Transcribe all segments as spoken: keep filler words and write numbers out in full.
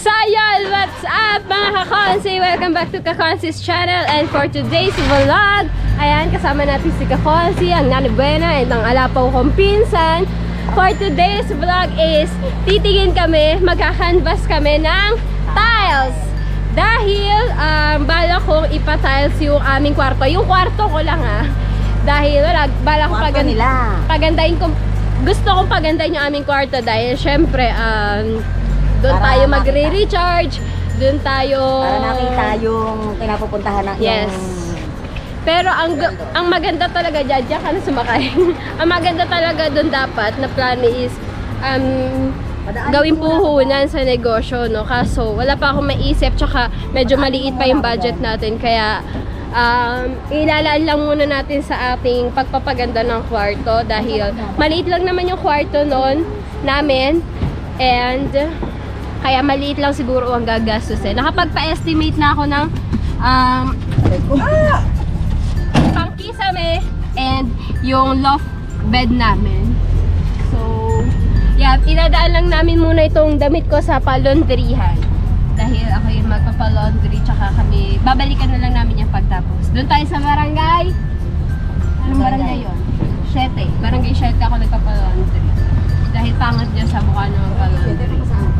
So yun, what's up mga kakonsi? Welcome back to Kakonsi's channel. And for today's vlog, ayan, kasama natin si Kakonsi, ang Nani Buena, and ang alapaw kong pinsan. For today's vlog is, titingin kami, magka-canvas kami ng tiles. Dahil, um, bala kong ipa-tiles yung aming kwarto. Yung kwarto ko lang ah. Dahil wala, bala kong pagand pagandahin ko. Gusto kong pagandahin yung aming kwarto dahil syempre, um, doon tayo magre-recharge, doon tayo... Para nakita yung pinapupuntahan ng... Yes. Yung... Pero ang ang maganda talaga dyan, dyan ka na sumakay. Ang maganda talaga doon dapat na plano is um, gawing puhunan sa negosyo, no? Kaso wala pa akong maisip, tsaka medyo maliit pa yung budget natin. Kaya um, ilalaan lang muna natin sa ating pagpapaganda ng kwarto dahil maliit lang naman yung kwarto noon namin. And kaya maliit lang siguro ang gagastusin. Nakapagpa-estimate na ako ng um, pang-kisame and yung loft bed namin. So, yeah, inadaan lang namin muna itong damit ko sa palondrihan. Dahil ako yung magpapalaundry, tsaka kami, babalikan na lang namin yung pagtapos. Doon tayo sa barangay. Anong barangay yun? Siete. Barangay Siete ako nagpapalaundry. Dahil pangat dyan sa mukha ng palondry.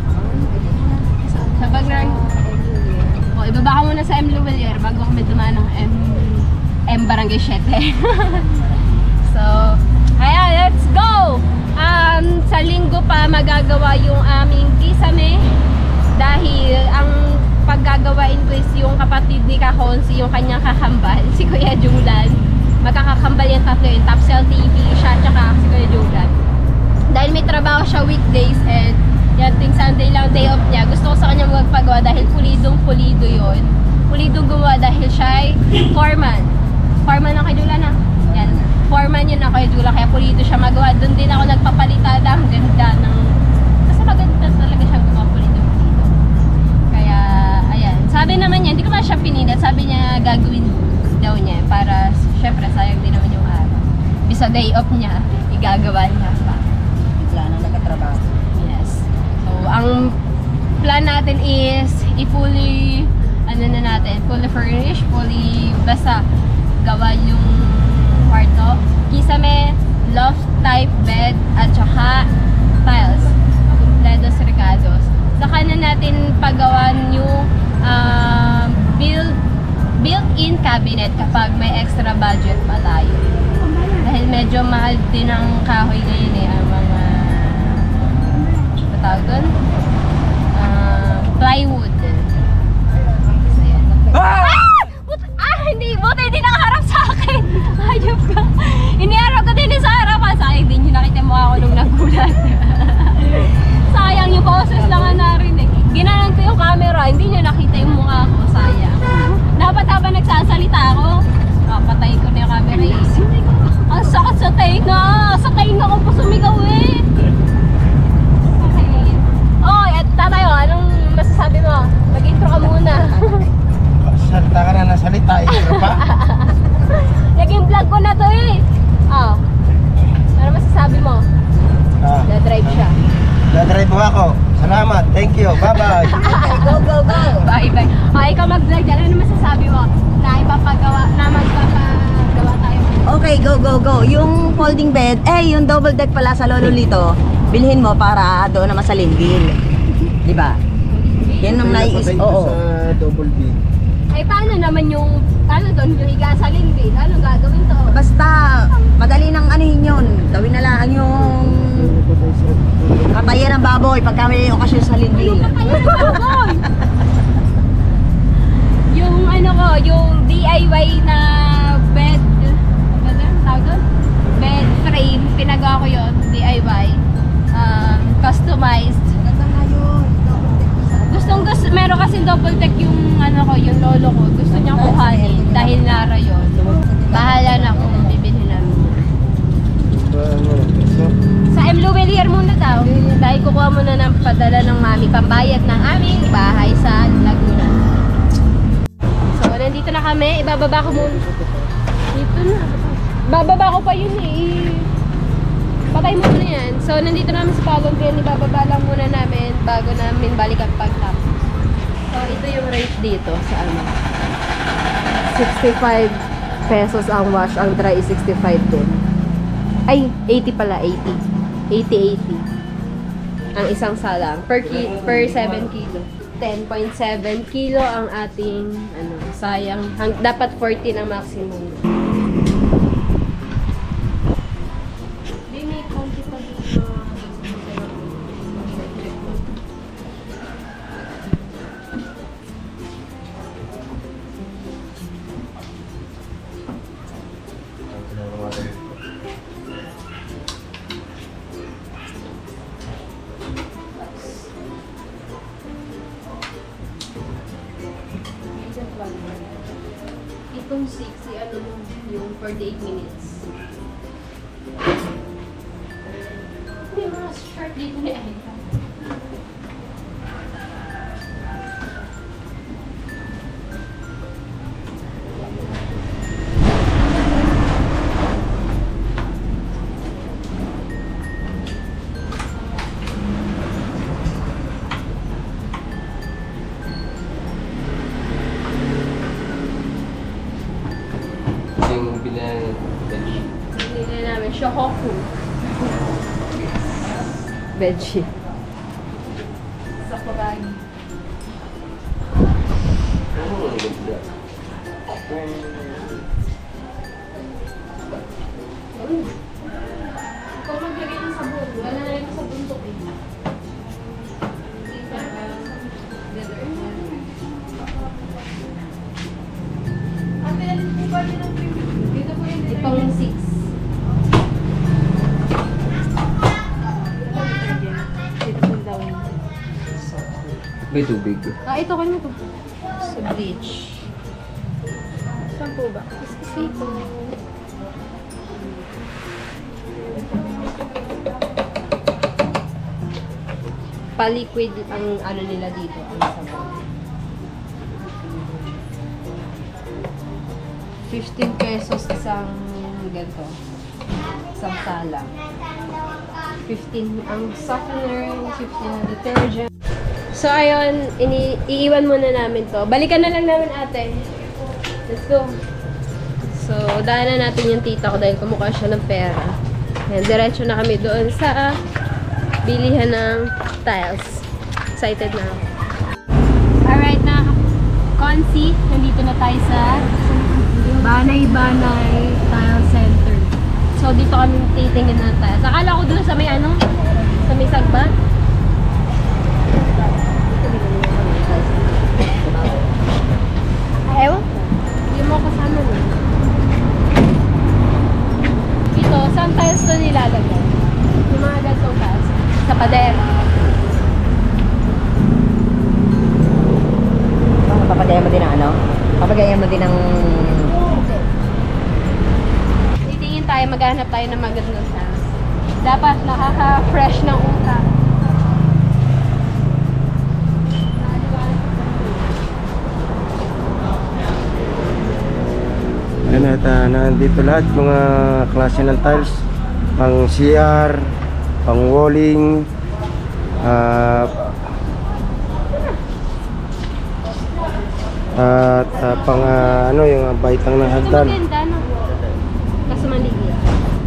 Sa Bagnang, o, ibaba ka muna sa M. Luwelier bago kami dumaan ng M. M. Barangay Siete. So, ayan, let's go! Um, sa linggo pa magagawa yung aming kisame dahil ang paggagawain ko is yung kapatid ni Kakonsi, yung kanyang kakambal, si Kuya Julan. Magkakakambal yung tatlo yung Topcel T V, siya tsaka si Kuya Julan. Dahil may trabaho siya weekdays and yan, ting Sunday lang, day off niya. Gusto ko sa kanya magpagawa dahil pulidong pulido yun. Pulidong gumawa dahil siya ay foreman. Foreman ng kay Jula na. Yan. Foreman yun ako kay Jula, kaya pulido siya magawa. Doon din ako nagpapalitada. Ang ganda ng... Kasi maganda talaga siya gumawa pulidong pulido. Kaya, ayan. Sabi naman niya, hindi ko man siya pinilit. Sabi niya, gagawin daw niya. Para, syempre, sayang din naman yung araw. Bisa day off niya, igagawa niya pa. Bigla na nagkatrabaho. Ang plan natin is i-fully ano na natin, fully furnished, fully basta gawa yung kwarto, kisame, loft type bed at saka tiles, ledos recados. Saka na natin paggawan yung uh, build built-in cabinet kapag may extra budget pa tayo. Dahil medyo mahal din ang kahoy ngayon eh, ang mga tawag doon? Uh, plywood. So, yan. Ah! Ah! Hindi! Buti hindi nakaharap sa akin! Ayop ka! Iniharap ko din sa harapan. Sayang din yung nakita mo ako nung nagulat. Sayang yung boses lang nga narinig. Ginanan ko yung camera. Hindi nyo nakita yung mukha ko. Sayang. Dapat habang nagsasalita ako, ah, patayin ko na yung camera. Ang sakit sa tainga! Sa tainga ko po sumigaw eh! Oh, at tatayo, anong masasabi mo? Mag-intro ka muna. Salita ka na ng salita, intro pa? Naging vlog ko na to eh. Oh. Ano masasabi mo? Ah, Na-drive siya. Na-drive mo ako. Salamat, thank you, bye-bye. Go, go, go! Bye, bye. Oh, ikaw mag-vlog dyan. Ano masasabi mo? Na ipapagawa, na magpapagawa tayo. Okay, go, go, go. Yung folding bed, eh, yung double deck pala sa Lolo Lito, bilhin mo para doon naman sa Linville. Di ba? Yan ang naiisip. Oo. Sa double B. Ay, paano naman yung, ano doon, yung higa sa Linville? Ano gagawin to? Basta, madali nang anuhin yun. Gawin na lang yung katayan ng baboy pagka may okasyon sa Linville. Yung ano ko, yung D I Y na bed, ano tawag doon? Bed frame, pinagawa ko yun, D I Y. Um, customized. Gustong gusto, meron kasi double deck yung ano ko, yung lolo ko. Gusto niyang kuhanin dahil nara yun. Bahala na kung bibili namin. Sa M. Luwelier muna daw. Dahil kukuha muna ng padala ng mami pambayad ng aming bahay sa Laguna. So, nandito na kami. Ibababa ko muna. Dito na. Bababa ko pa yun eh. Patay muna yan. So, nandito namin sa Palong Green. Ibababa lang muna namin bago namin balik ang pagtapos. rate dito sa ano. sixty-five pesos ang wash, ang dry is sixty-five din. Ay, eighty pala, eighty. eighty eighty. Ang isang salang per ki per seven kilo. ten point seven kilo ang ating ano, sayang. Hang, dapat fourteen ang maximum. Di may konti pa dito. Itong sixty, ano yung forty-eight minutes. May mga short dito na eh. Yung bilang bench. Hindi namin Shohoku. Bedsheet. Sakuragi. Oh, ang ganda. Kung maglagay ng sabon, wala na rin sa buntok eh. Itong six. May tubig. Ah, ito kanya to. Sa bleach. Saan po ba? Excuse me po. Pa-liquid ang ano nila dito, ang sabon. fifteen pesos isang ganito. Isang salang. fifteen ang softener, fifteen ang detergent. So, ayun, ini iiwan muna namin to. Balikan na lang namin, ate. Let's go. So, daanan natin yung tita ko dahil kumukha siya ng pera. Ayan, diretso na kami doon sa bilihan ng tiles. Excited na ako. Alright, na Consi, nandito na tayo sa Banay-Banay Tile Center. So, dito kami titingin ng tiles. Akala ko doon sa may ano? Sa may sagba? Ewan? Hindi mo ako sana nun. Dito, saan tiles doon nilalagay? Yung mga gantong tiles. Sa pader. Papagayan mo din ng ano? Papagayan mo din ng... Titingin tayo, maghanap tayo ng magandang tiles. Dapat nakaka-fresh ng utak. Ayan at uh, nandito lahat mga klase ng tiles. Pang C R, pang walling, uh, at uh, pang uh, ano yung uh, baitang ng Ito hagdan. maganda, no? Kaso maligid.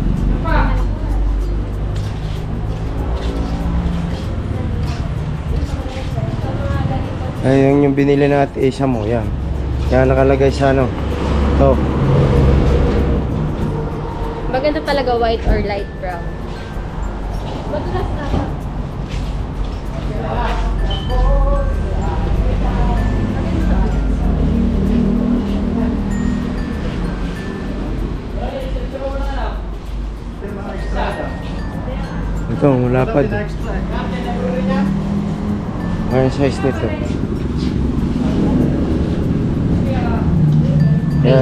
Ayun yung binili natin isa mo, yan. Yan nakalagay sa ano. To. Maganda talaga white or light brown. Madulas na. Ito, mulapad. Ang size nito. Yeah.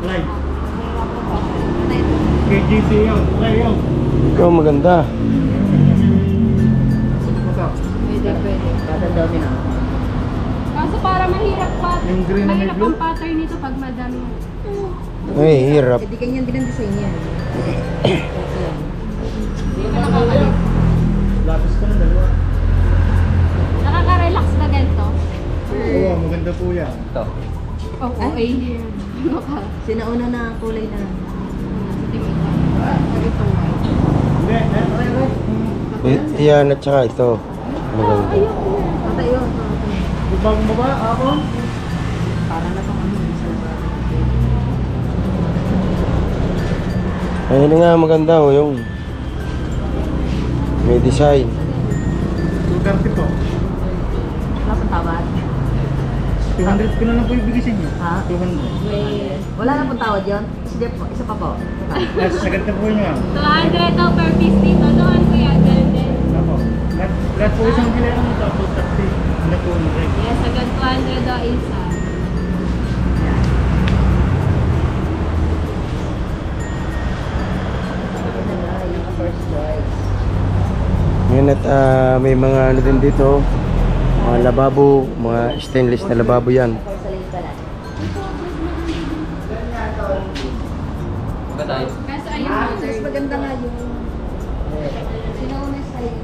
Live. K G C yun. Live yun. Ikaw maganda. Pwede, pwede. Dadandawin na. Kaso para mahirap pa. Yung green na may Mahirap blue? ang pattern nito pag madami. Ay, hirap. Hindi ganyan din ang design niya. Hindi ka nakakalit. Lapis ko na dalawa. Nakaka-relax ba ganito? Oo, maganda po yan. Ito. Oo, oh, ay. Ano ka? Sinauna na ang kulay na. Sa tingin ko. Ito nga. Hindi, eh. I- Yan at saka ito. Maganda. Ayoko na. Patay yun. Bagong baba, ako. Para na pang ano. Ayun nga maganda oh, yung may design. two thirty po. Wala pang tawad. two hundred ko na lang po ibigay sa inyo. Ha? two hundred. Wala na pang tawad yun? Sige po, isa pa po. Yes, sagad na po nyo. two hundred daw per piece dito. Doon kuya, ganun din. Ako. Lahat, lahat po isang bilera mo ito. two thirty. Ano po nyo rin. Yes, agad two hundred daw isa. First choice. Ngayon at ah, may mga ano din dito, mga lababo, mga stainless na lababo yan. Porcelain pala. Kaso ayun, Ah, mas modern. maganda nga yung sinauna style.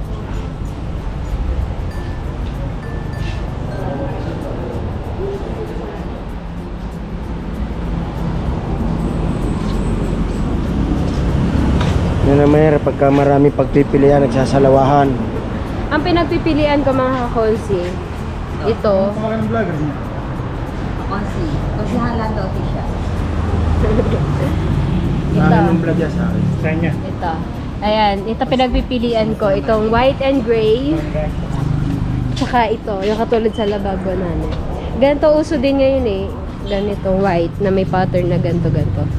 Yan ang mahirap pagka marami pagpipilian, nagsasalawahan. Ang pinagpipilian ko mga kakonsi, ito. Ano pangalan ng vlogger niya? Konsi. Konsi Halando official. Ito. ng vlog yan sa akin. Sa kanya. Ito. Ayan, ito pinagpipilian ko. Itong white and gray. Tsaka ito, yung katulad sa lababo namin. Ganito uso din ngayon eh. Ganitong white na may pattern na ganto-ganto.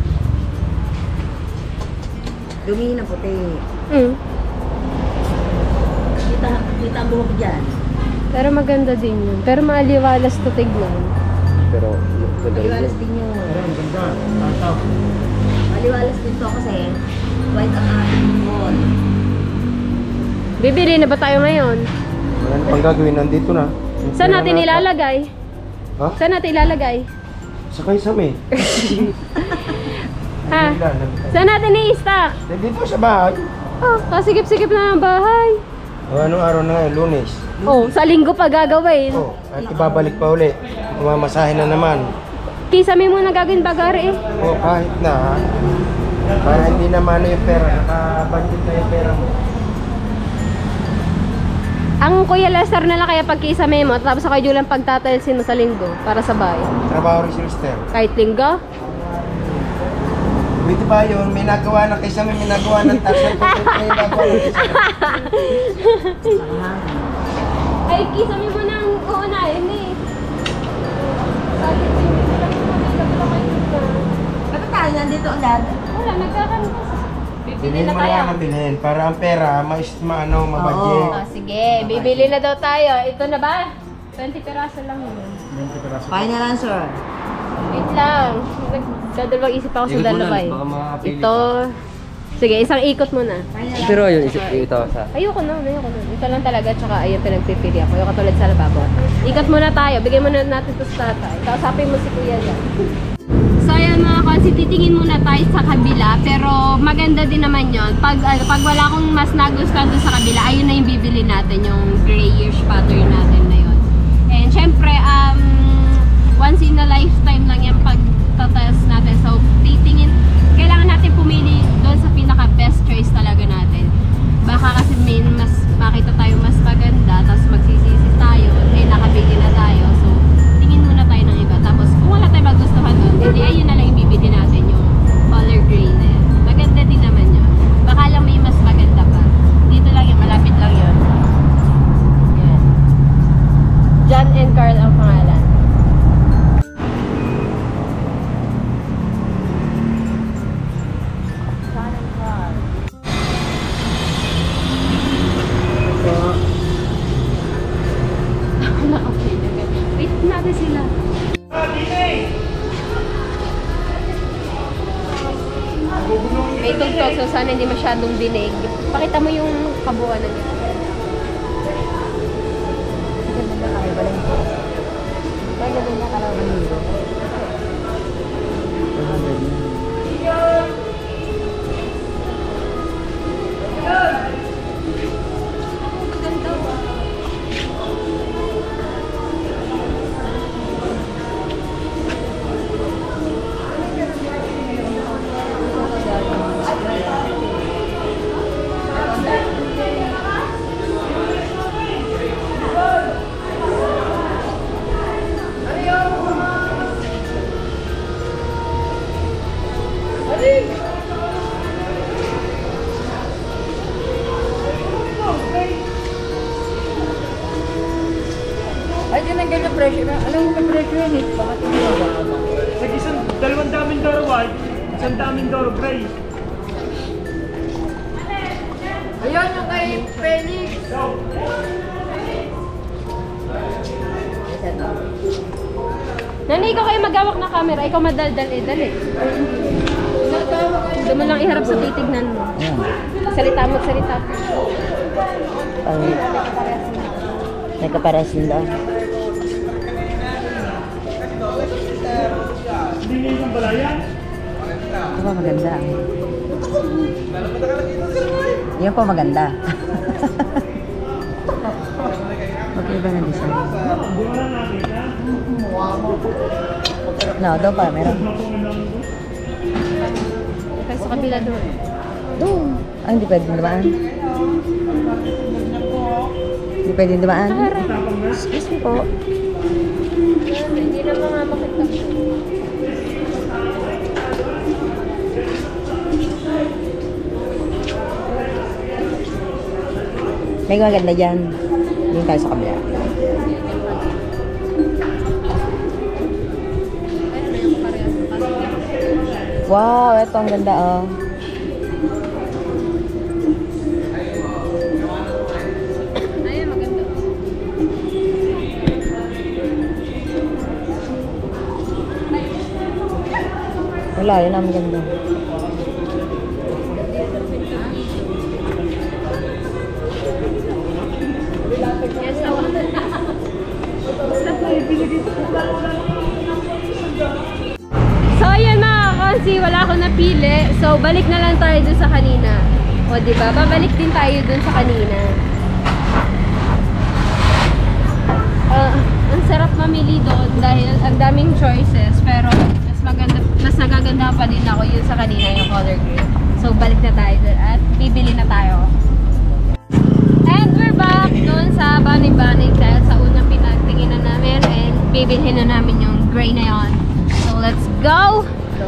Dumi na puti. Mm. Kita, kita ang buhok dyan. Pero maganda din yun. Pero maaliwalas to tignan. Pero, Maliwalas din yun. Pero ang ganda. Tataw. Maliwalas din to kasi white ang aking wall. Bibili na ba tayo ngayon? wala na pang gagawin, nandito na. Saan natin Pera na- ilalagay? Ha? Saan natin ilalagay? Sakay sa may. Ha? Saan natin i-stack? Dito sa bahay. Oh, kasigip-sigip na ang bahay. O, anong araw na ngayon? Lunes. Oh, sa linggo pa gagawin. Oh, at ibabalik pa uli. Mamasahin na naman. Kisame mo na gagawin bagari eh. O, kahit na. Para hindi naman yung pera. Naka-budget na yung pera mo. Ang Kuya Lester na lang kaya pagkisame mo, tapos ako yung lang pagtatalsin mo sa linggo para sa bahay. Trabaho rin si Lister. Kahit linggo? Pwede ba yun? May nagawa na kaysa may nagawa ng tax. May nagawa na kaysa. Ay, kisame mo na ang uunahin eh. Bakit hindi mo lang Bakit tayo nandito agad? Wala, nagkakaroon ka. Bibili Bilhin na mo tayo. na lang bilhin. Para ang pera, mais, ma, ano, mabudget. Oh, sige, bibili na daw tayo. Ito na ba? twenty peraso lang yun. twenty peraso. Final answer. Wait lang. Nagdadalawang isip ako sa Ikot mo dalawa na, eh. baka makapili Ito. Sige, isang ikot muna. Final Pero answer. yun, isip ito sa... Ayoko na, ayoko na. Ito lang talaga, tsaka ayun pinagpipili ako. Yung katulad sa lababo. Ikot muna tayo. Bigay muna natin ito sa tatay. Kausapin mo si Kuya dyan. So ayun mga konsi, titingin muna tayo sa kabila. Pero maganda din naman yon. Pag, ano, pag wala akong mas nagustuhan doon sa kabila, ayun na yung bibili natin. Yung grayish pattern natin na yun. And syempre, um, once in a lifetime lang yung pagtatas natin. So titingin, kailangan natin pumili doon sa pinaka best choice talaga natin. Baka kasi may mas makita tayo mas maganda, tapos magsisisi tayo, eh nakabili na tayo. So tingin muna tayo ng iba. Tapos kung wala tayo magustuhan doon, hindi ayun na lang yung bibili natin, yung color gray na yan. Maganda din naman yun. Baka lang may mas maganda pa. Dito lang yun, malapit lang yun. Yan. John and Carl ang pangalan. may tugtog, so sana hindi masyadong dinig. Pakita mo yung kabuuan ng ito. Ganda na kami pala ito. Kaya ganda na kalaban nito. Ay, din ang ganyan presyo na. Alam mo ka presyo yun eh. Bakit hindi ba? Pag isang dalawang daming doro white, isang daming doro gray. Ayun yung kay Felix. Nanay, ikaw kayo magawak na camera. Ikaw madaldal eh. Dali. Doon mo lang iharap sa titignan mo. Ayan. Salita mo, salita. Pang... Nagkapares nila. Hindi yung balaya. Ito pa maganda. Yan po maganda. Okay ba na design? No, doon pa, meron. Kaya sa kabila doon. Doon. Ah, hindi pwedeng dumaan. Hindi pwedeng dumaan. Excuse me po. Hindi na mga makita. May maganda dyan. Doon tayo sa kabila. Wow, ito ang ganda oh. Ayun, maganda. Wala, yun ang maganda. So ayun mga konsi, wala akong napili. So balik na lang tayo dun sa kanina. O diba, babalik din tayo dun sa kanina. Uh, ang sarap mamili doon dahil ang daming choices. Pero mas maganda, mas nagaganda pa din ako yun sa kanina, yung color green. So balik na tayo dun at bibili na tayo. And we're back doon sa Bunny Bunny dahil sa unang pinagtinginan namin and bibilhin na namin yung gray na yon. So let's go!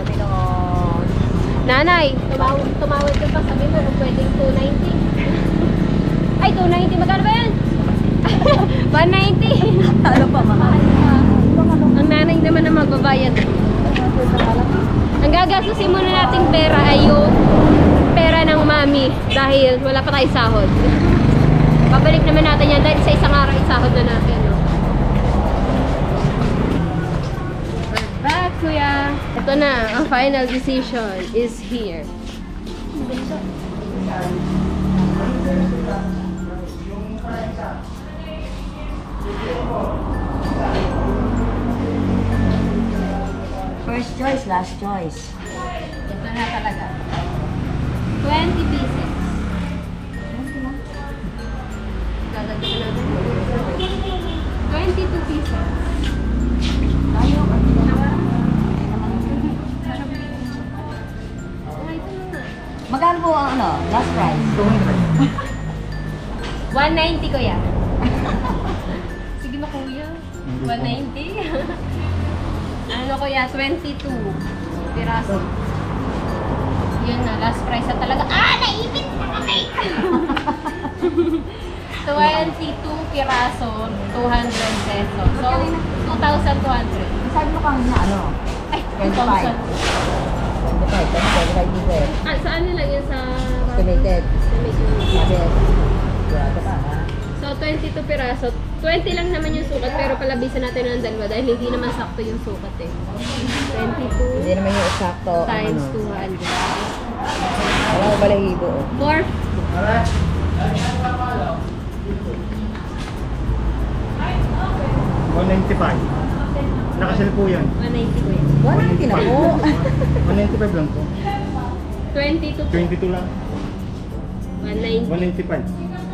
Nanay, tumawag, tumawag ka pa, sabi mo kung pwedeng two ninety. Ay, two ninety, magkano ba yan? one ninety. Ano pa mahal? Ang nanay naman na magbabayad. Ang gagastusin muna nating pera ay yung pera ng mami dahil wala pa tayong sahod. Babalik naman natin yan dahil sa isang araw isahod na natin. No? We're back, kuya. Ito na, ang final decision is here. First choice, last choice. Ito na talaga. twenty pieces. Gagawin natin. twenty-two pieces. Tayo, ano naman? Okay, ito na. Magkano po ang ano, last price? one ninety kuya. Sige na kuya. one ninety. Ano kuya, twenty-two piraso. Yun na, last price na talaga. Ah, naipit na kami! twenty-two piraso, two hundred pesos. So, two thousand two hundred. Sabi mo kanina ano? Ay, twenty-five. two thousand. twenty-five, twenty-five dito eh. Ah, saan nila yun sa... Estimated. Estimated. Sabi, grado pa ha? So, twenty-two piraso. twenty lang naman yung sukat, pero palabisan natin ng dalawa dahil hindi naman sakto yung sukat eh. twenty-two Hindi naman yung eksakto. times ano. two hundred. Wala balahibo. Oh. four. one ninety-five. Nakasal po yan. one ninety ko yan. one ninety na po. one ninety-five lang po. twenty-two po. twenty-two lang. one ninety. one ninety-five.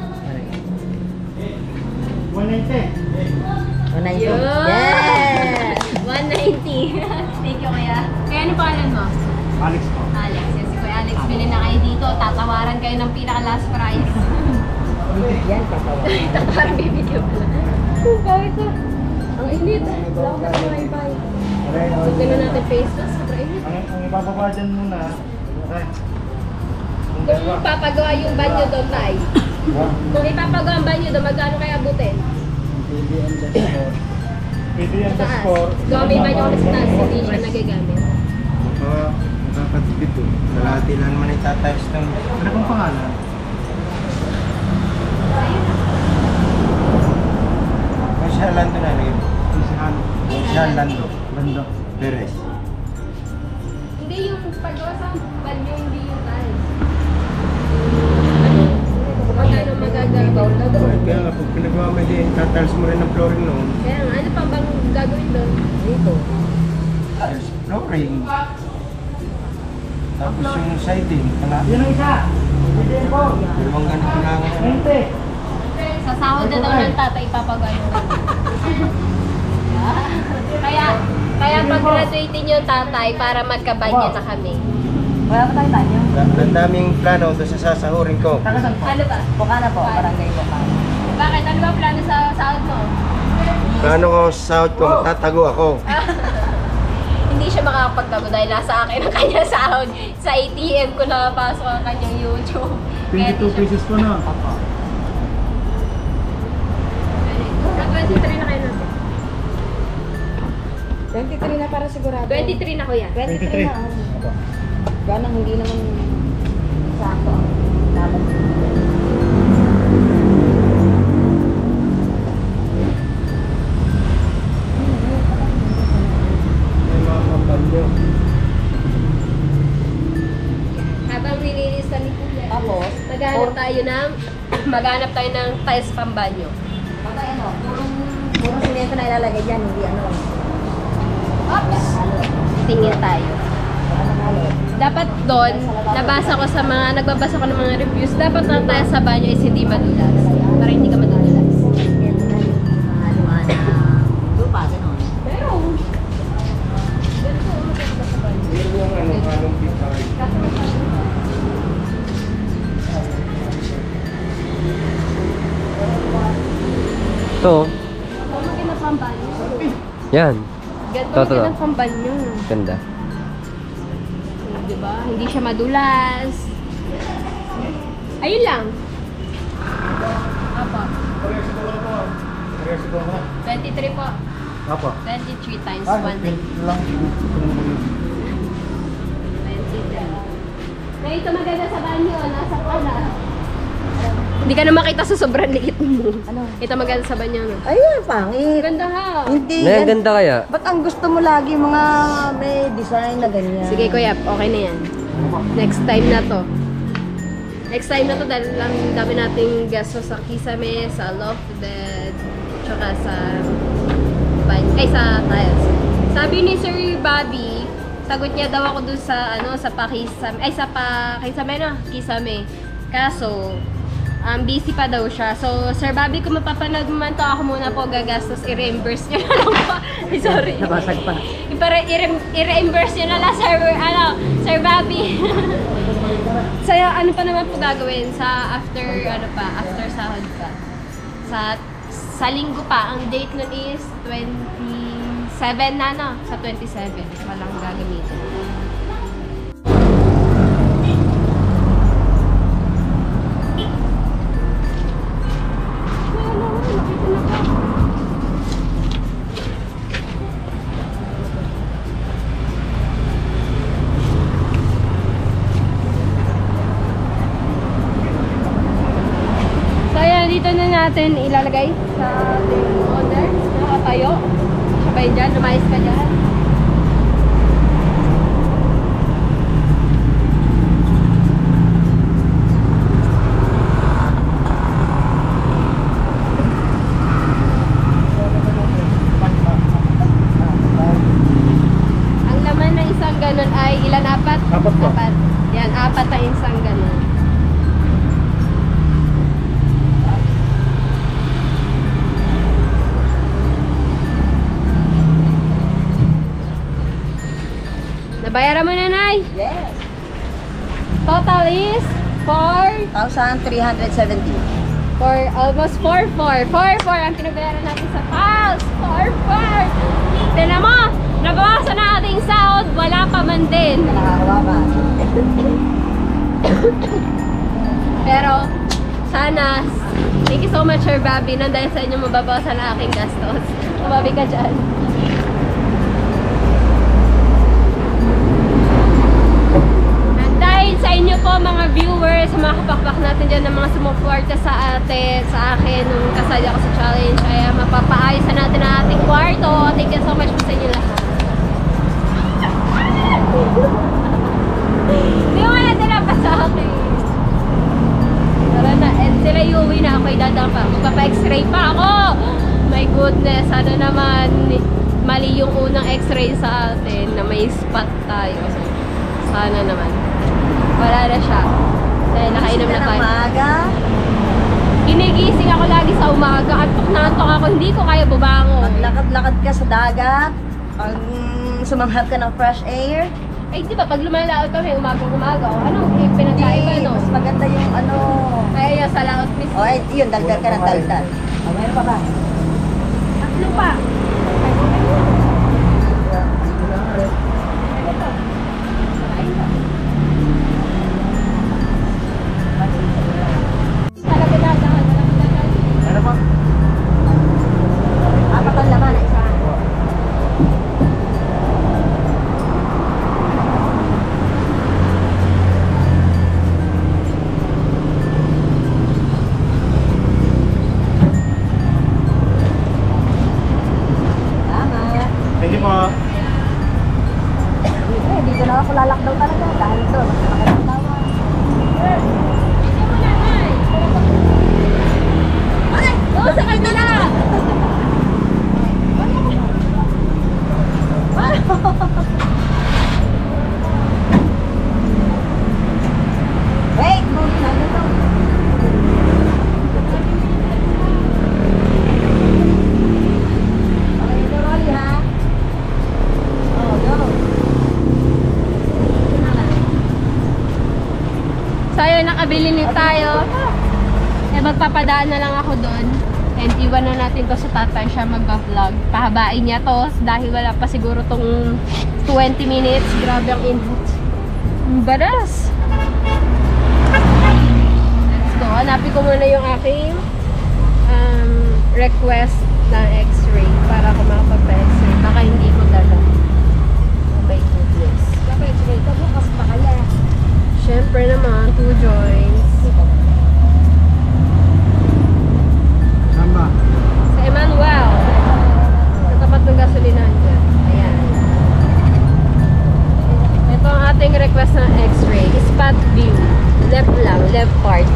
one ninety. one ninety. Yun! Yes! one ninety. Thank you, kuya. Kaya ano pangalan mo? Alex po. Alex. Yes, si Kuya Alex. Bilhin na kayo dito. Tatawaran kayo ng pinaka last price. Yan, tatawa. Tatawaran bibigyan mo lang. Oh, bakit ko? Ang init. Wala ko na wifi. Pag gano'n natin face mask, sobrang init. Ang, ang ibababa dyan muna. Okay. Kung papagawa yung banyo doon, tay. Kung ipapagawa ang banyo doon, magkano kaya abutin? Pwede yan Sa sa taas. score. Gawa may banyo kami sa taas, hindi siya nagagamit. Baka nakakatipid to. Kalahati lang naman itatiles ng Ano pong pangalan? Marshal Lando na rin. Isihan. Marshal Lando. Banda. Perez. Hindi yung paggawa sa banyo, hindi yung tiles. Magkano magagamit? Kaya nga, pag pinagawa mo din, itatiles mo rin ng flooring noon. Kaya nga, ano pang bang gagawin doon? Dito. Tiles, flooring. Tapos yung siding, kala. Yan ang isa. Pwede yan po. Dalawang ganun kailangan. twenty. Sa sahod na daw ng tatay ipapagawa yung banyo. Kaya, kaya pag-graduating yung tatay para magkabanyo na kami. Wala pa tayo tanyo. Ang daming plano doon sa sasahurin ko. Tagasan po. Ano ba? Bukana po, barangay Bukana. Bakit? Ano ba ang plano sa sahod mo? Plano ko sa sahod ko, magtatago ako. Hindi siya makakapagtago dahil nasa akin ang kanya sahod. Sa A T M ko nakapasok ang kanyang YouTube. Kaya twenty-two di siya- pesos po na. Ah, twenty-three na kayo natin. twenty-three na para sigurado. twenty-three na kuya. twenty-three na. Oh. Ganang hindi naman sakto ang dapat. May mga kabalyo. Habang rilinis na ni kuya. Tapos, Maghanap tayo ng maghanap tayo ng tiles pambanyo. patay ano, purong, purong simento na ilalagay dyan, hindi ano. Oops! Halo. Tingin tayo. Ano halo. Dapat doon, nabasa ko sa mga, nagbabasa ko ng mga reviews, dapat ang tiles sa banyo is hindi madulas. Para hindi ka madulas. Simento na yung mga haluan na lupa, gano'n. Pero, ganito ang maganda sa banyo. Pero yung ano, halong pitay. Ito, Ito maganda pambanyo. yan. Ganito Totoo. maganda pambanyo. Ganda. Diba? Hindi siya madulas. Ayun lang. Apo. twenty-three po. Apo. twenty-three times Ah, one. twenty lang. twenty-three. Kaya ito maganda sa banyo. Nasa pala. Hindi ka na makita sa sobrang liit mo. Ano? Ito maganda sa banyo. No? Ayun, pangit. Ganda ha. Hindi. Nay, yan- ganda kaya. Ba't ang gusto mo lagi mga may design na ganyan? Sige kuya, okay na yan. Next time na to. Next time na to dahil ang dami nating gasto sa kisame, sa loft bed, tsaka sa banyo, ay sa tiles. Sabi ni Sir Bobby, sagot niya daw ako dun sa ano sa pakisame, ay sa pakisame no, kisame. Kaso um, busy pa daw siya. So, Sir Bobby, kung mapapanood mo man to, ako muna po gagastos, i-reimburse niyo na lang po. Ay, sorry. Nabasag pa. Ipare, i- i-reimburse nyo na lang, Sir, ano, Sir Bobby. So, ano pa naman po gagawin sa after, ano pa, after sahod pa? Sa, sa linggo pa, ang date nun is twenty-seven na, no? Sa twenty-seven, walang gagamitin. So ayan, dito na natin ilalagay sa ating order. Nakatayo. Sabay dyan, lumayas ka dyan. isang ganun ay ilan? Apat? Apat po. Apat. Yan, apat ang isang ganun. Nabayaran mo na, Nay? Yes. Total is four one thousand three hundred seventy. for almost four four. four four ang pinabayaran natin sa Pals. four four. Tignan mo, nabawasan na ating sahod, wala pa man din. Nakakawa ka. Pero, sana, thank you so much, Sir Bobby, nang dahil sa inyo mababawasan na aking gastos. Mababi ka dyan. At dahil sa inyo po, mga viewers, mga kapakpak natin dyan ng mga sumuporta sa atin, sa akin, nung kasali ako sa challenge, ay mapapaayos na natin ang ating kwarto. Thank you so much po sa inyo lahat. Hindi mo na nila pa sa akin. Tara na, and sila iuwi na ako, idadang pa. Magpapa-x-ray pa ako! My goodness, ano naman, mali yung unang x-ray sa atin na may spot tayo. So, sana naman. Wala na siya. Dahil nakainom na tayo. Umaga. Ginigising ako lagi sa umaga. Antok na antok ako, hindi ko kaya bubangon. Maglakad-lakad ka sa dagat. Pag sumamhab ka ng fresh air. Ay, di ba, pag lumalaot kami, umagang-umaga, o ano, eh, pinagkaiba, no? Mas maganda yung ano. Kaya yung sa laot mismo. O, ay, yun, daldal ka ng daldal. O, mayroon pa ba? Tatlo pa. Malapit na, malapit na. Ano pa? Apat ang laman, isa. Tama. Thank you po. Eh, dito na ako lalakdaw talaga. Dahil ito, mas nakakatawa. Ay! Oo, sa kanila! Wait, muna na ito. Okay, ito, Rolly, ha? Oh, go. So ayun, nakabili ni tayo. Eh, magpapadaan na lang ako doon. And iwan na natin to sa tatay siya mag-vlog. Pahabain niya to dahil wala pa siguro tong twenty minutes. Grabe ang input. Ang baras. Let's go. Hanapin ko muna yung aking um, request ng x-ray para ako makapag-x-ray. Baka hindi ko dala. Oh my goodness. X-ray ka, bukas pa kaya. Siyempre naman, two joints. Saan ba? Sa Emmanuel. Sa tapat ng gasolinahan dyan. Ayan. Ito ang ating request ng x-ray. Spot view. Left lang. Left part.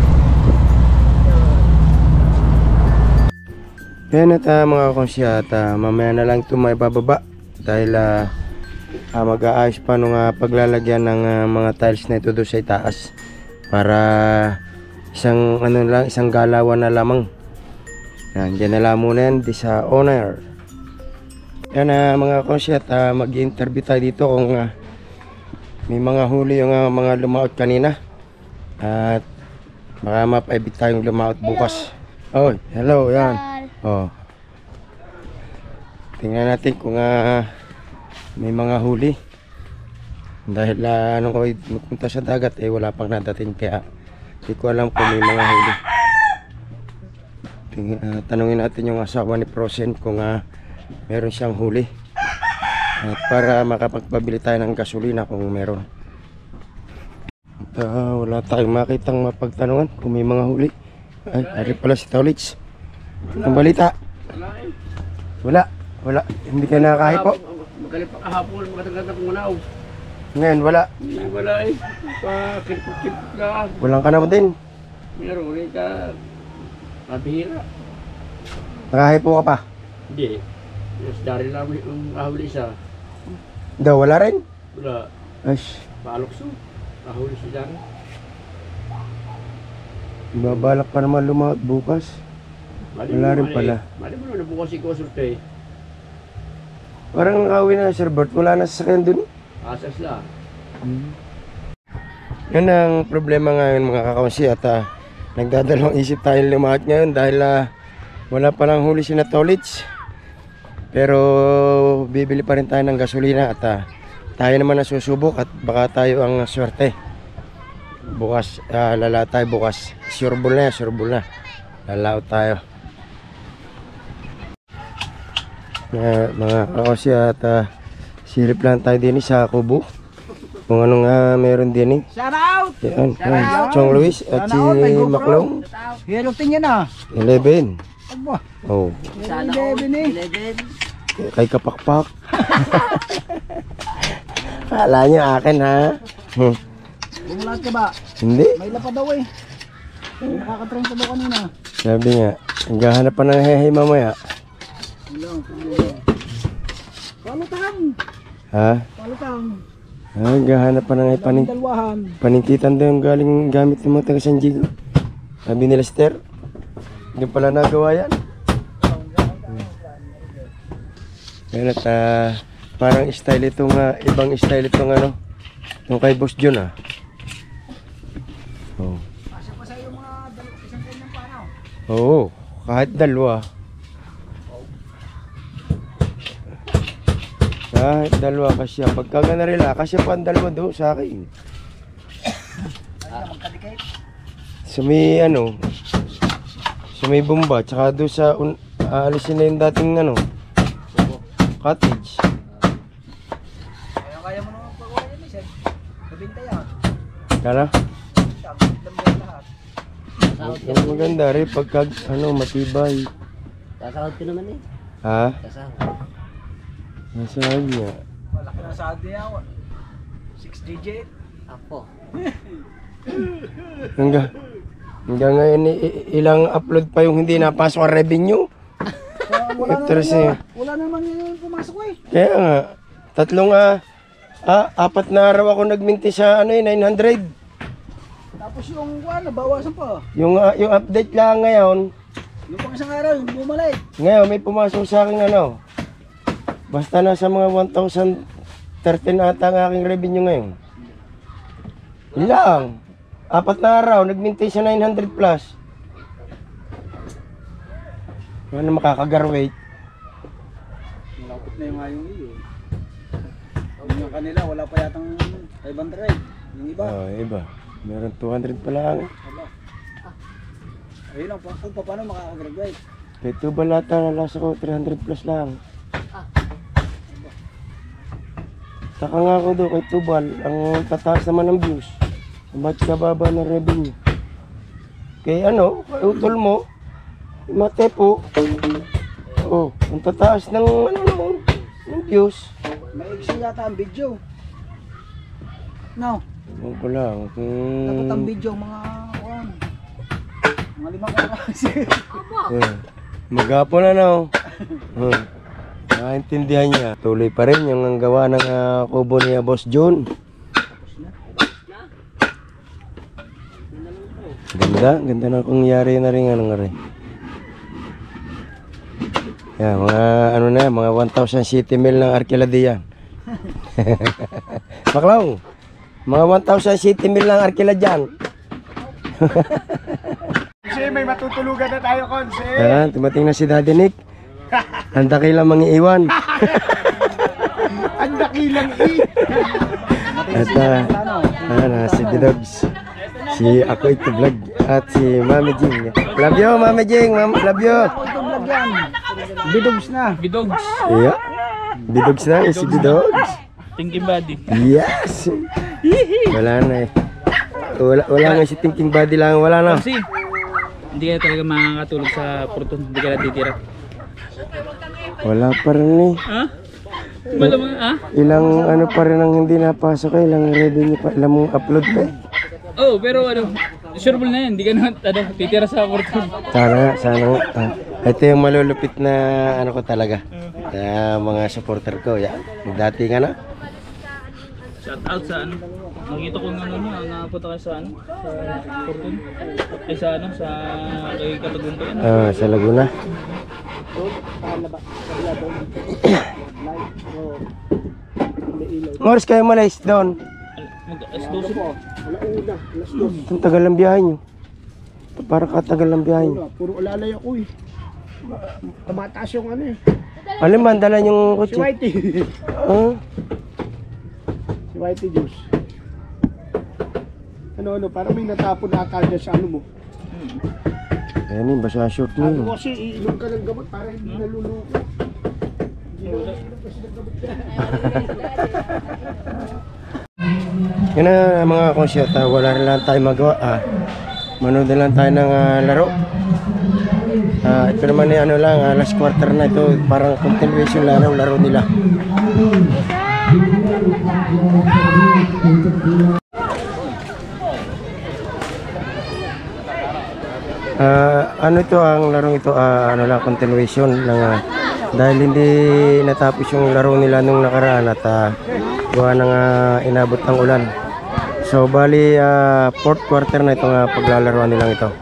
Yan at uh, mga konsya at uh, mamaya na lang ito may bababa dahil uh, uh, mag-aayos pa nung uh, paglalagyan ng uh, mga tiles na ito doon sa itaas para isang ano lang, isang galawan na lamang. Yan, dyan na lang muna yan di sa owner. Yan uh, mga konsya at uh, mag-interview tayo dito kung uh, may mga huli yung uh, mga lumaot kanina at baka mapaibig tayong lumaot bukas. Oh, hello, yan. Oh. Tingnan natin kung uh, may mga huli. Dahil uh, anong ko magpunta sa dagat eh wala pang nadating kaya hindi ko alam kung may mga huli. Ting, uh, tanungin natin yung asawa ni Prosen kung uh, meron siyang huli. At para makapagpabili tayo ng gasolina kung meron. At uh, wala tayong makitang mapagtanungan kung may mga huli. Ay, ari pala si Tolits. Ang balita? Wala. Wala. Hindi ka nakakahipo. Magaling pa kahapon, magatagal na pumunaw. Ngayon, wala. Hindi wala eh. Pa-kilpot-kilpot lang. Walang ka na din. Meron ulit ka. Mabihira. Nakahipo ka pa. Hindi. Yes, dari lang yung ahuli isa. Daw, wala rin. Wala. Ash, Palokso. Nahuli si Jari. babalak pa naman lumaot bukas. Mali Wala mo, rin mali. pala. Mali mo na bukas si Kosurte. Parang nakawin na, Sir Bert. Wala na sasakyan dun. Asas lang. Yan ang problema ngayon mga kakaunsi at ah, nagdadalawang isip tayong lumaot ngayon dahil ah, wala pa lang huli si na Tolits. Pero bibili pa rin tayo ng gasolina at ah, tayo naman ang susubok at baka tayo ang swerte. Bukas, ah, lala tayo bukas. Sureball na yan, sureball na. Lalaot tayo. Uh, mga kakausi at uh, silip lang tayo din sa Kubo. Kung anong uh, meron din eh. Shout out! Yan, yan. Chong Luis at si Maklong. Hero tingin na. eleven. Aba. Oh, eleven eh. kay Kapakpak. Kala nyo akin ha? Hmm. Bumulat ka ba? Hindi. May lapa daw eh. Nakakatrain sa daw kanina. Sabi nga, naghahanap pa ng hehe mamaya. Palutang! Ha? Palutang! Ah, naghahanap pa ng paning Dalwahan. paningkitan daw yung galing gamit ng mga taga San Diego. Sabi nila Lester, hindi pala nagawa yan. Yan at ah, parang style itong, ah, ibang style itong ano, itong kay Boss John ah. Oh. Asya pa sa'yo mga dalaw- isang kanyang panaw. Oo, kahit dalawa. Kahit dalawa kasya. Pagka ganarila, kasya pa ang dalawa doon sa akin. Sa may ano, sa may bomba, tsaka doon sa, un, aalisin na yung dating ano, cottage. Kaya kaya mo naman pagawa yan eh, sir. Kabinta yan. Kala? Sabit lang ba yung lahat? Ang maganda rin pagka ano, matibay. Sasahod ko naman eh. Ha? Sasahod. Nasaan niya? Malaki na sa atin yan. six digit. Ako. Hanggang, hanggang ngayon, i- i- ilang upload pa yung hindi napasok ang revenue? Kaya wala Ito naman, siya. wala naman yung pumasok eh. Kaya nga, tatlong ah, ah, apat na araw ako nagminti sa ano eh, nine hundred. Tapos yung ano, bawasan pa. Yung, ah, yung update lang ngayon, Yung pang isang araw, yung bumalik. ngayon may pumasok sa akin ano, basta nasa mga one thousand thirteen ata ang aking revenue ngayon. Yun lang, apat na araw, nagminti sa nine hundred plus. Ano makakagarwait? Malapit na yung ngayong iyo. Yung kanila, wala pa yatang five hundred. Yung iba. Oh, iba. Meron two hundred pa lang. Aba. Ayun lang, pa- kung pa- paano makakagraduate. Kay Tubal ata, nalasa ko three hundred plus lang. Taka nga ako doon kay Tubal, ang tataas naman ng views. Ba't kababa ng revenue? Kay ano, kay utol mo, Matepo. Oh, ang tataas ng ano naman, ng views. Maiksi yata ang video. No, Ewan ko lang. dapat ang Hmm. video mga um, mga limang oras. Uh, Magapon na no. Uh, Nakaintindihan niya. Tuloy pa rin yung ang gawa ng uh, kubo niya Boss John. Ganda, ganda na kung yari na rin ano nga rin. Yan, mga ano na yan, mga one thousand city mil ng Arkelade yan. Maklaw, mga one thousand city mil ng Arkelade yan. Kasi may matutulugan na tayo, Konse. Yan, tumating na si Daddy Nick. Ang dakilang mangiiwan. Ang dakilang i. At uh, ano, si Bidogs, si Ako Ito Vlog, at si Mami Jing. Love you, Mami Jing, Ma'am, love you. Itong vlog yan. Bidogs na. Bidogs. Yeah. Bidogs na, eh, si Bidogs. Thinking body. Yes. Wala na eh. Wala, wala nga si thinking body lang, wala na. Kasi hindi ka talaga makakatulog sa porton, hindi ka natitira. Wala pa rin eh. Ha? Malamang, ha? Ilang ano pa rin ang hindi napasok eh, ilang revenue pa, ilang mong upload pa eh. Oo, oh, pero ano, sureball na yan, hindi ka na ano, titira sa porton. Sana nga, sana nga. Ah, ito yung malulupit na ano ko talaga. Na mga supporter ko, yan. Dati nga na. Shout out sa ano. Nakita ko ng ano niya, napunta kayo sa ano, sa Fortune. Ay sa ano, sa kay Katagunto yan. Ah, sa Laguna. Oras kayo malayas doon. Mag-alas dose po. Ang tagal ng biyahe nyo. Para katagal ng biyahe nyo. Puro alalay ako eh. Tumataas yung ano eh. Alam ba, dala yung Si kotse? Whitey. Ah, Si Whitey Juice. Ano ano, parang may natapon na ata dyan sa ano mo. ayan yung basa short Ano nyo. kasi iinom ka ng gamot para hindi naluluko. Yun na mga konsyata, wala rin lang tayo magawa. Ah, manood na lang tayo ng ah, laro. Ah, ito naman ay ano lang, ah, last quarter na ito, parang continuation lang ng laro nila. Ah, ano ito ang larong ito, ah, ano lang, continuation ng ah, dahil hindi natapos yung laro nila nung nakaraan at ah, gawa ng ah, inabot ng ulan. So bali ah, fourth quarter na itong ah, paglalaroan nilang ito.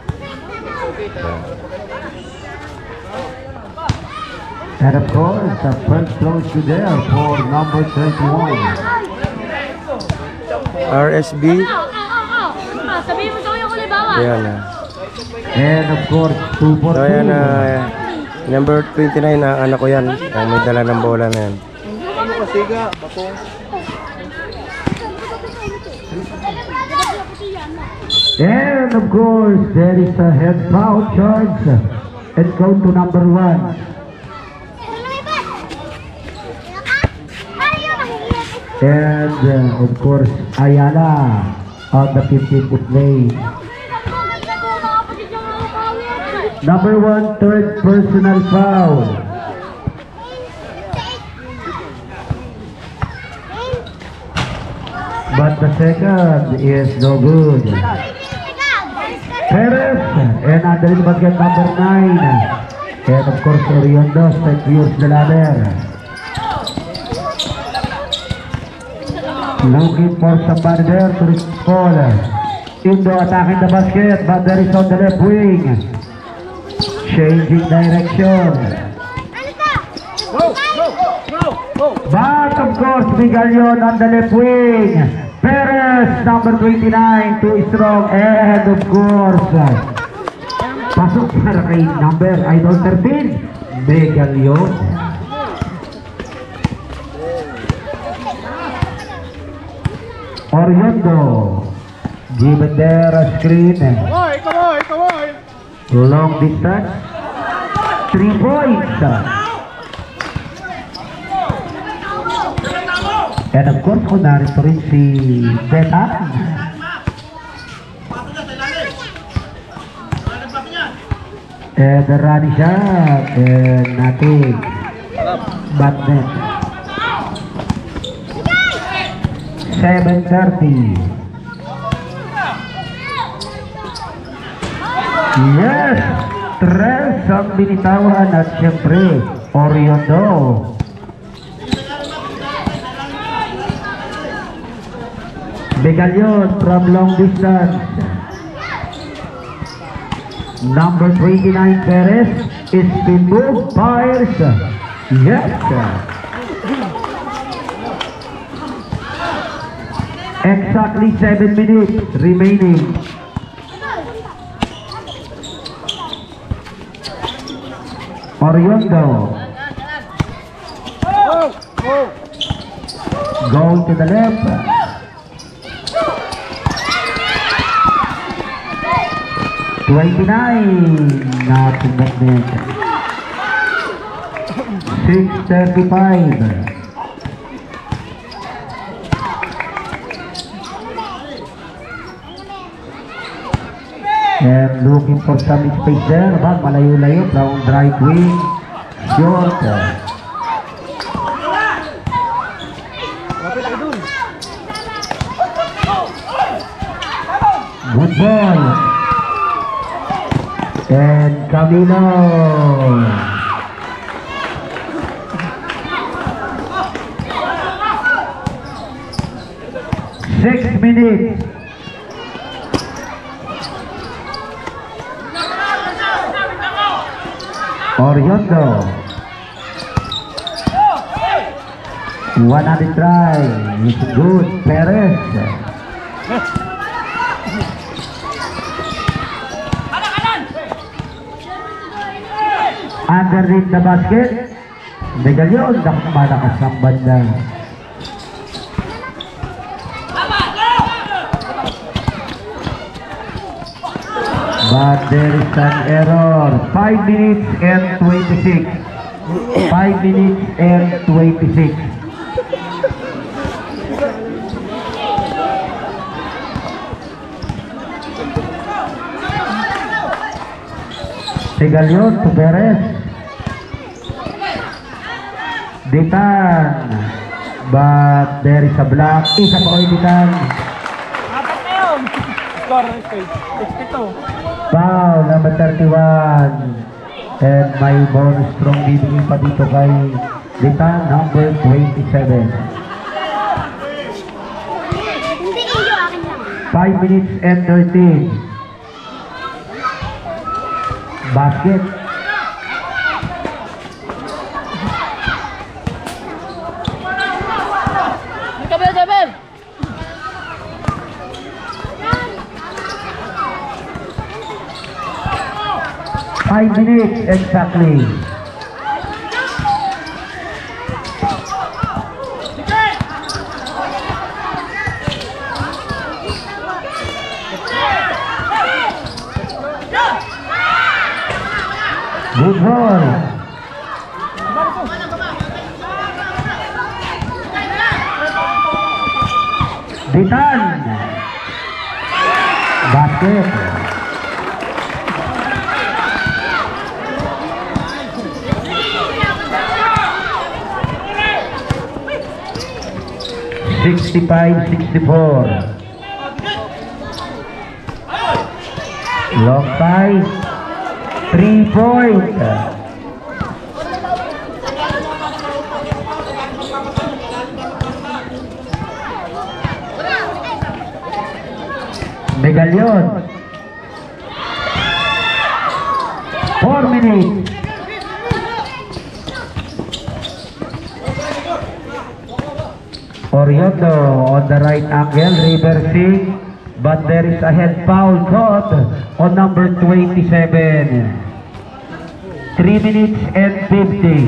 And of course, the first throw to there for number twenty-one. R S B. Sabihin mo sa kuya ulit, bawa. Ayan ah. And of course, two for So ayan two. ah, number twenty-nine na anak ko yan, ang may dala ng bola na yan. And of course, there is a head foul charge. And go to number one. And uh, of course, Ayala on the fifteenth play. Number one, third personal foul. But the second is no good. Perez, and under the basket number nine. And of course, Oriondo secures the ladder. Looking for somebody there to respond. Indo attacking the basket, but there is on the left wing. Changing direction. But of course, Migalion on the left wing. Perez, number twenty-nine, too strong. And of course, pasok para kay number idol thirteen, Migalion. Oriondo, given there a screen. Kamoy, kamoy, kamoy! Long distance, three points. And of course, kung narito rin si Beta. And the running shot, and nothing. Bad net. seven thirty. Yes! Tres ang binitawan at siyempre, Oriondo. Begalion from long distance. Number twenty-nine, Perez, is been moved, fires. Yes! Exactly seven minutes remaining. Oriondo. Going to the left. twenty-nine. Not in that net. six thirty-five. And looking for some space there, but malayo-layo from right wing, short. Good ball. And Camilo. Six minutes. Oriondo. One on the try. It's good. Perez. Underneath the basket. Megalyon. Malakas ang banda. But there is an error. Five minutes and twenty-six. Five minutes and twenty-six. Tigalyon to Perez. Ditan. But there is a block. Isa pa oy Ditan. Apat na yun. Score, sixty-two. Foul number thirty-one. And may bonus strong leading pa dito kay Ditan number twenty-seven. Five minutes and thirteen. Basket. Jabel, Jabel! Five minutes exactly. Good ball. Ditan. Basket. Sixty-five, sixty-four. Long tie. Three point. Megalyon. Four minutes. Oriondo on the right angle, reversing, but there is a head foul caught on number twenty-seven. Three minutes and fifty.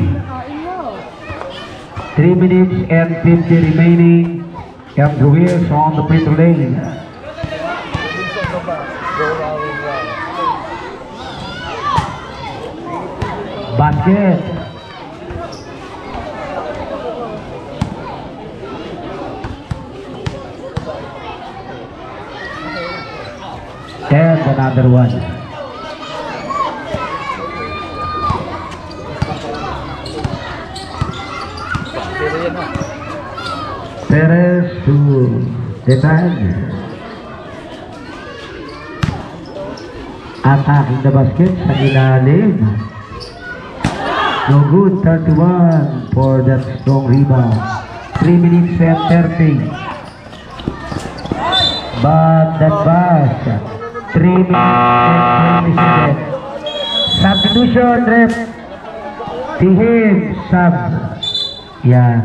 Three minutes and fifty remaining. Andrew Wills on the free throw lane. Basket. And another one. Perez to Ditan. Attacking the basket sa ilalim. No good, thirty-one for that strong rebound. Three minutes and thirty. But that pass. Three minutes and twenty-seven. Substitution, ref. Tihim, sub. Yan.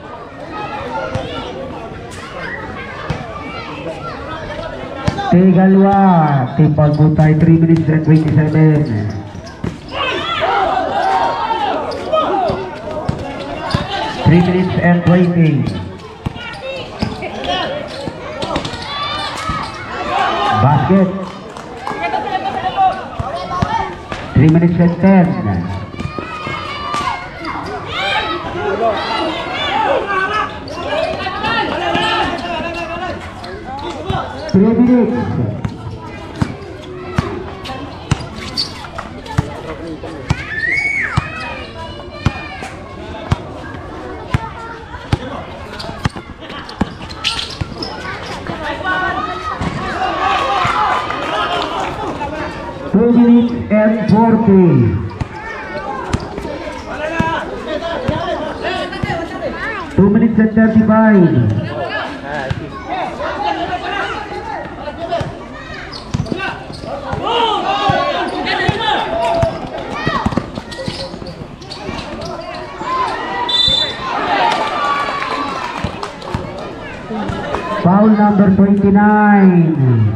Tigalwa. Tipal Butay, three minutes and twenty-seven. Three minutes and twenty. Basket. Three minutes and ten. Three minutes. Two minutes and forty. Two minutes and thirty-five. Foul number twenty-nine.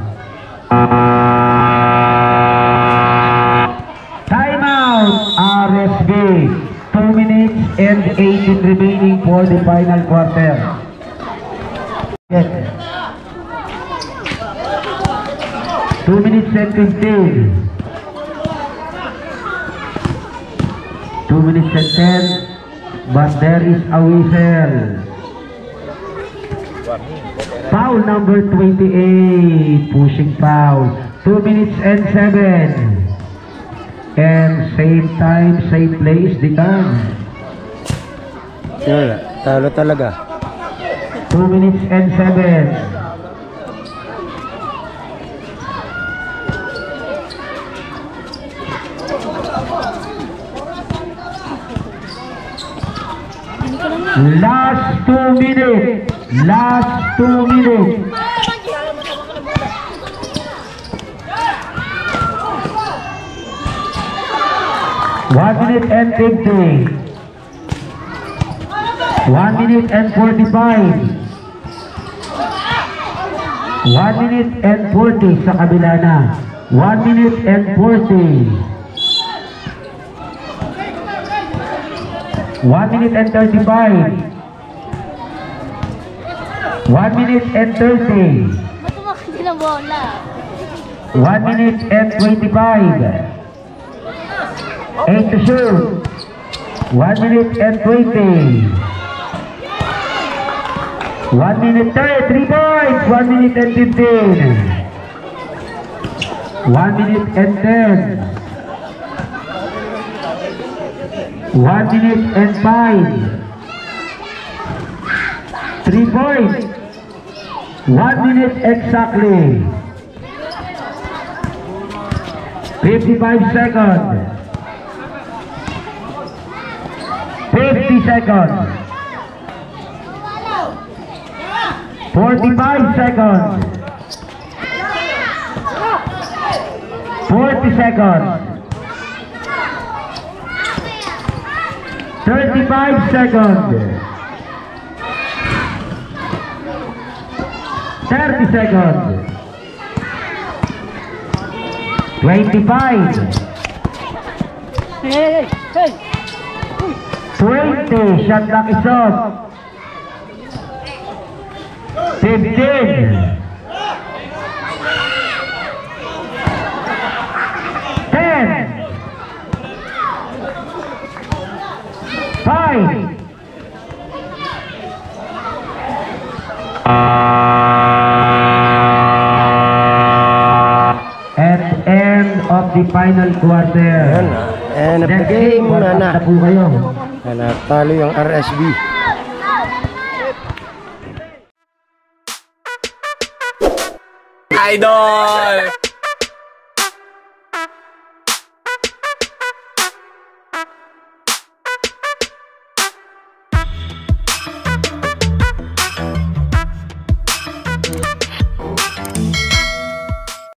Timeout, R S B. two minutes and eighteen remaining for the final quarter. Yes. two minutes and fifteen. two minutes and ten. But there is a whistle. Foul number twenty-eight. Pushing foul. two minutes and seven. And same time, same place, di kan? Wala, talo talaga. two minutes and seven. Last two minutes. Last two minutes. One minute and fifty. One minute and forty-five. One minute and forty sa kabila na. One minute and forty. One minute and thirty-five. One minute and thirty. One minute and twenty-five. Eight to shoot. One minute and twenty. One minute thirty. Three points. One minute and fifteen. One minute and ten. One minute and five. Three points. One minute exactly. Fifty-five seconds. Fifty seconds. Forty-five seconds. Forty seconds. Thirty-five seconds. Thirty seconds. Twenty-five. Hey, hey, Twenty. Shot clock is off. Fifteen. Ten. Five. At end of the final quarter. Ayan na. End of the Next game what na up na. na po kayo? Natalo yung R S B. Idol!